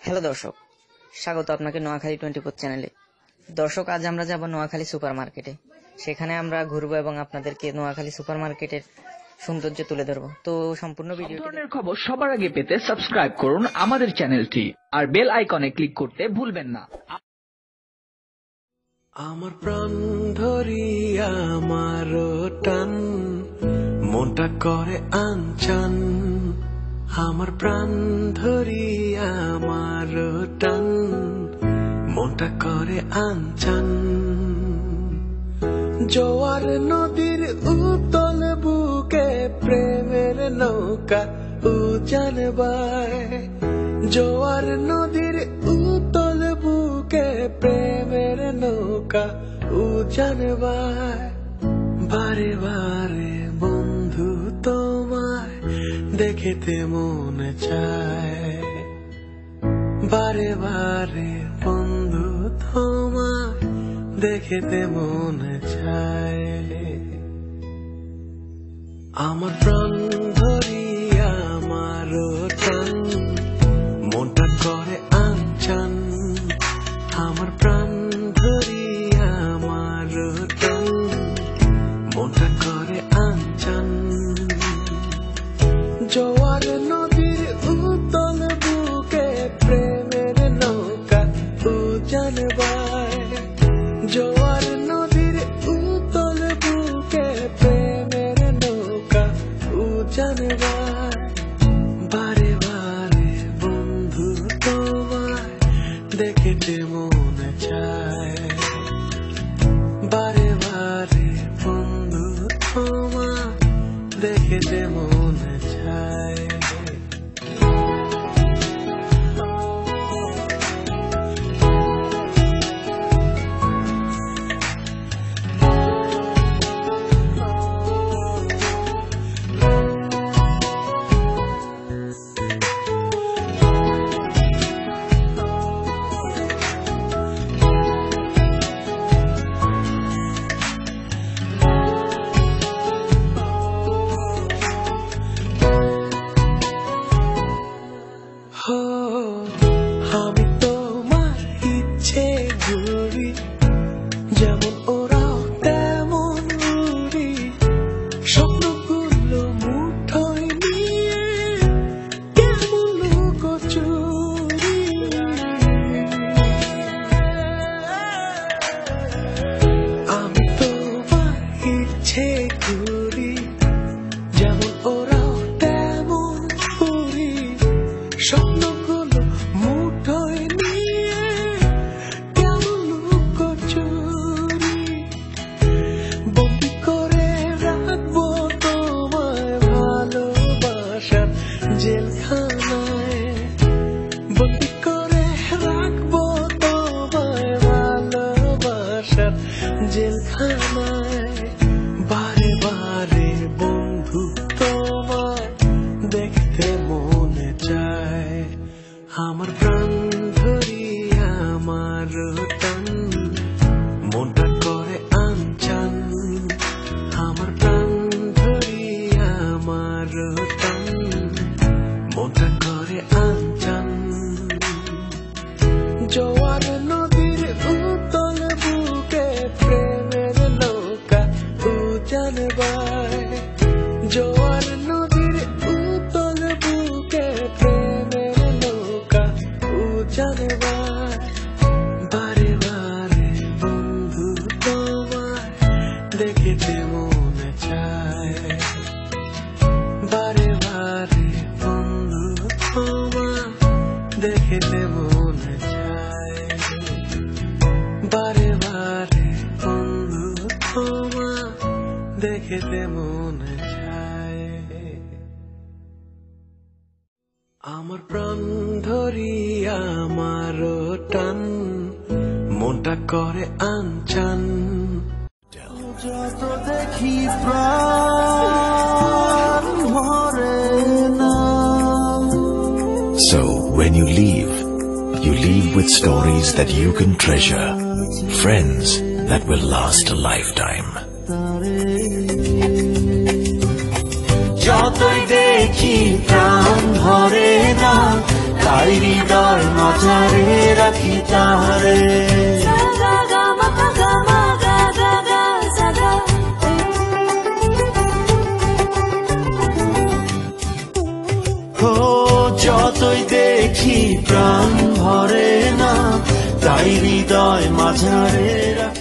Hello দর্শক, স্বাগত আপনাকে নোয়াখালী 24 চ্যানেলে। দর্শক, আজ আমরা যাব নোয়াখালী সুপার মার্কেটে। সেখানে আমরা ঘুরবো এবং আপনাদেরকে নোয়াখালী সুপার মার্কেটের সৌন্দর্য তুলে ধরবো। তো সম্পূর্ণ ভিডিও ধরনের খবর সবার আগে পেতে সাবস্ক্রাইব করুন আমাদের চ্যানেলটি, আর বেল আইকনে ক্লিক করতে ভুলবেন না। আমার প্রাণ ধরি আমার টান, মনটা করে আনচান। আমার প্রাণ ধরি আমার টান, মনটা করে আনচান। জোয়ার নদীর উতল বুকে প্রেমের নৌকা উজান বায়। জোয়ার নদীর উতল বুকে প্রেমের নৌকা উজান বায়। বারে বারে বন্ধু তোমায় দেখিতে মনে চায়। বারে বারে বন্ধু তোমায় দেখিতে মনে চায়। আমার প্রাণ ধরি আমার টান, মনটা করে আনচান। আমার প্রাণ ধরি আমার টান, মনটা করে আনচান। জোয়ার নদীর উতল বুকে প্রেমের নৌকা উজান বায়। জোয়ার নদীর উতল বুকে প্রেমের নৌকা উজান বায়। বারে বারে বন্ধু তোমায় দেখিতে মনে চায়। বারে বারে বন্ধু তোমায় দেখিতে মনে চায়। আমি তোমার ইচ্ছে ঘুরি, যেমন ওরাও তেমন উড়ি। স্বপ্নগুলো মুঠোয় নিয়ে কেমন লুকোচুরি। আমি তোমার ইচ্ছে ঘুরি, যেমন ওরাও তেমন উড়ি। স্বপ্নগুলো মুঠোয় নিয়ে কেমন লুকোচুরি। বন্দি করে রাখবো তোমায় ভালোবাসার জেলখানায়। বন্দি করে রাখবো তোমায় ভালোবাসার জেলখানায়। বারে বারে বন্ধু তোমায় দেখতে মনে চায়। আমার প্রাণ ধরি আমার টান, মনটা করে আনচান। আমার প্রাণ ধরি আমার টান, মনটা করে আনচান। জোয়ার নদীর উতল বুকে প্রেমের নৌকা উজান বায়। জোয়ার নদীর উতল বুকে প্রেমের নৌকা উজান বায়। বারে বারে বন্ধু তোমায় দেখিতে মনে চায়। বারে বারে বন্ধু তোমায় দেখিতে মনে চায়। বারে বারে বন্ধু তোমায় দেখিতে মনে চায়। আমার প্রাণ ধরি আমার টান, মনটা করে আনচান। যত দেখি প্রাণ ভরে না। So when you leave with stories that you can treasure, friends that will last a lifetime. যতই দেখি প্রাণ ভরে না, তাই হৃদয় মাঝারে রাখি তাহারে। ও যতই দেখি প্রাণ ভরে না, তাই হৃদয় মাঝারে রাখি